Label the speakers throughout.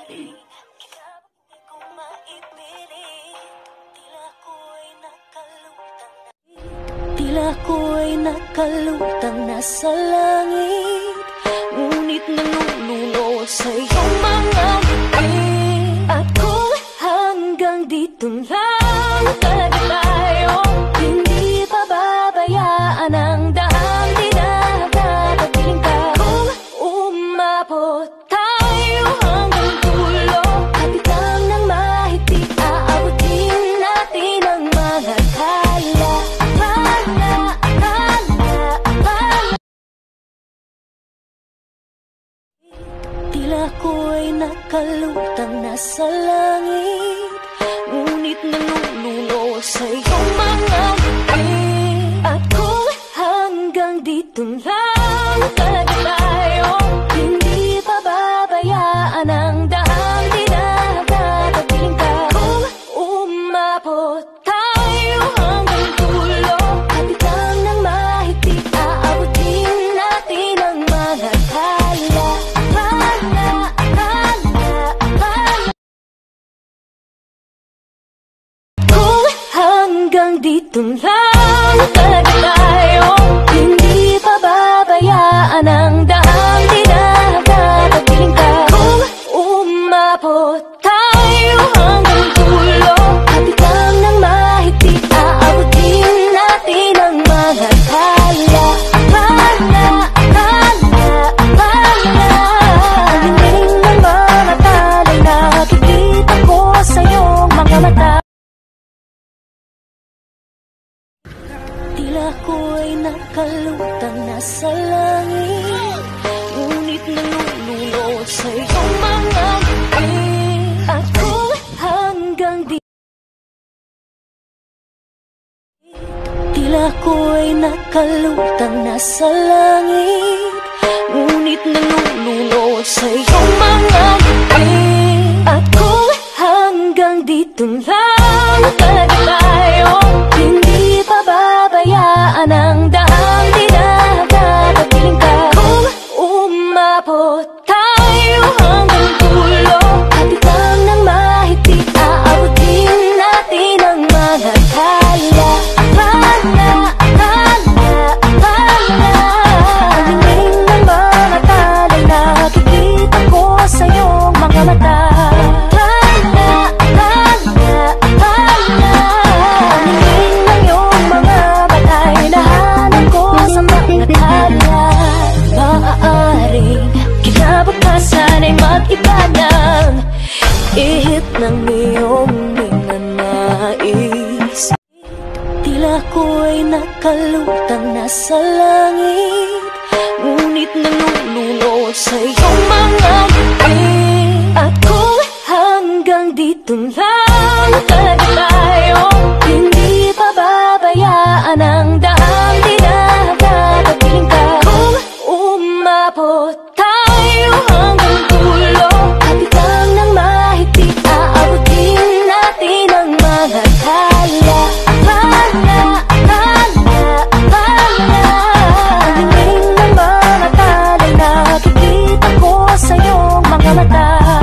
Speaker 1: Tila ko'y nakalutang nasa langit, ngunit nanunulot sa iyong mga ngiti. At kung hanggang dito lang talaga tayo, hindi pababayaan ang daang dinadadaling ka. Kung umabot tayo hanggang dulo, kapitang ng mahigpit, aabutin natin ang mga kala. Tila ko'y nakalutang nasa langit, ngunit nanunulot sa iyong mga ngiti. At kung hanggang dito lang talaga tayo, hindi pababayaan ang daang dinadadaling ka. Kung umabot tayo hanggang dulo, kapitang ng mahigpit, aabutin natin ang mga kala. Hanggang dito lang talaga tayo, hindi pababayaan ang daang dinadadaling ka. Kung umabot tayo hanggang dulo, kapitang ng mahigpit, aabutin natin ang mga kala. Pagdating ng mga talay, nakikita ko sa iyong mga mata. Tila ko'y nakalutang nasa langit, ngunit nanunulot sa iyong mga ngiti. At kung hanggang di tila ko'y nakalutang nasa langit, ngunit nanunulot sa iyong mga ngiti. At kung hanggang dito lang talaga tayo, hindi pababayaan ang daang dinadadaling ka. Kung umabot tayo hanggang dulo, kapitang ng mahigpit, aabutin natin ang mga kala. Pagdating ng mga talay, nakikita ko sa iyong mga mata. Maaaring kinabukasan ay mag-iba ng ihip ng iyong mga nais. Tila ko'y nakalutang nasa langit, ngunit nanunulot sa iyong mga ngiti. At kung hanggang dito lang talaga tayo, hindi pababayaan ang daang dinadadaling ka. Kung umabot tayo hanggang dulo, kapitang ng mahigpit, aabutin natin ang mga kala. Pagdating ng mga talay, nakikita ko sa iyong mga mata.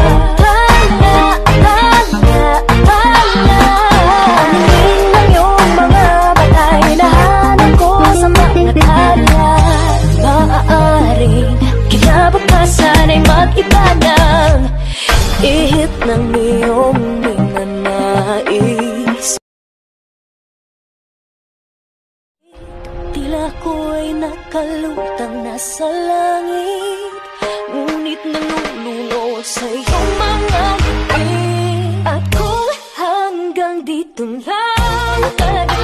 Speaker 1: Pagdating ng iyong mga batay, nahanap ko sa mga kala. Maaaring kinabukasan ay mag-iba ng ihip ng iyong mga nais. Tila ko'y nakalutang nasa langit, ngunit nanunulot sa iyong mga ngiti. At kung hanggang dito lang talaga